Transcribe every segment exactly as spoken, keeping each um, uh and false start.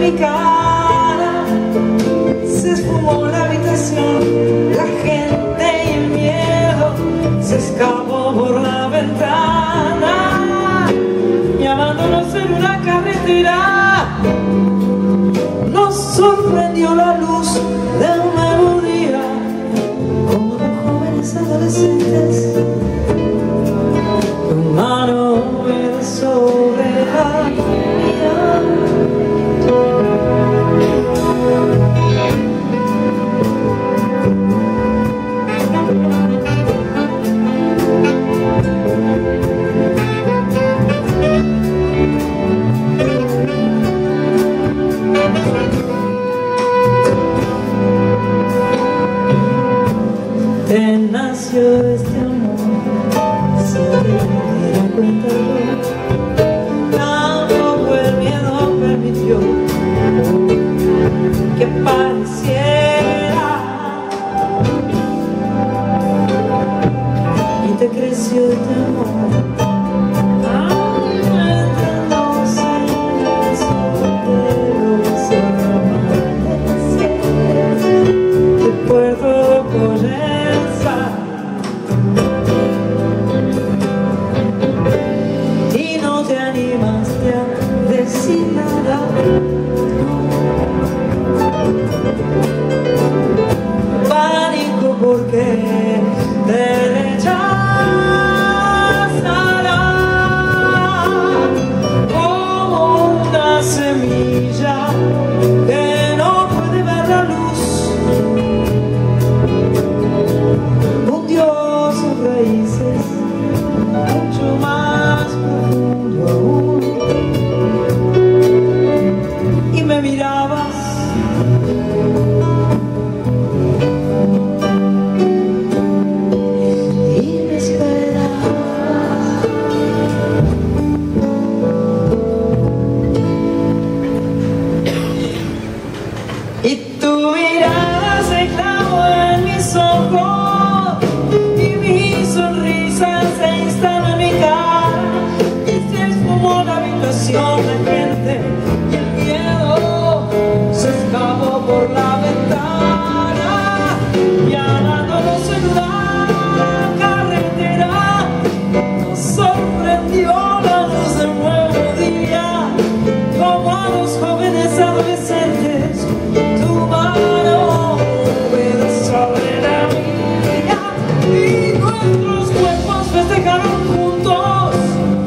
mi cara, se esfumó la habitación, la gente y el miedo se escapó por la ventana, llamándonos en una carretera. Nos sorprendió la luz de un nuevo día, como dos jóvenes adolescentes. Tu mano es sobre la mía. Te nació este amor sin que me diera cuenta yo. Tampoco el miedo permitió que pareciera, y te creció este amor. Pánico porque te rechazará como una semilla que no puede ver la luz. Hundió sus raíces mucho más profundo aún, y me mirabas y me esperabas, y tu mirada se clavó en mis ojos y mi sonrisa se instaló en mi cara, y se esfumó la habitación de gente y el miedo se escapó por la ventana, llamándonos en una carretera. Nos sorprendió la luz de un nuevo día, como a dos jóvenes adolescentes. Tu mano puede sobre la mía, y nuestros cuerpos festejaron juntos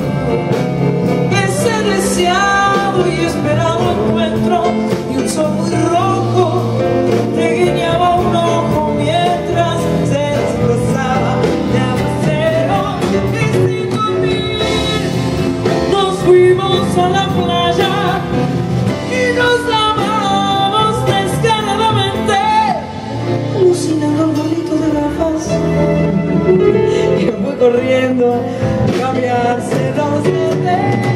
ese deseado y esperado encuentro. Y un sol muy rojo te guiñaba un ojo mientras se desplazaba de aguacero. Y sin dormir nos fuimos a la playa y nos lavamos descaradamente, alucinando el bonito de gafas, y fue corriendo a cambiarse los dientes.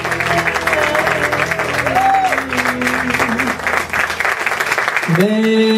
De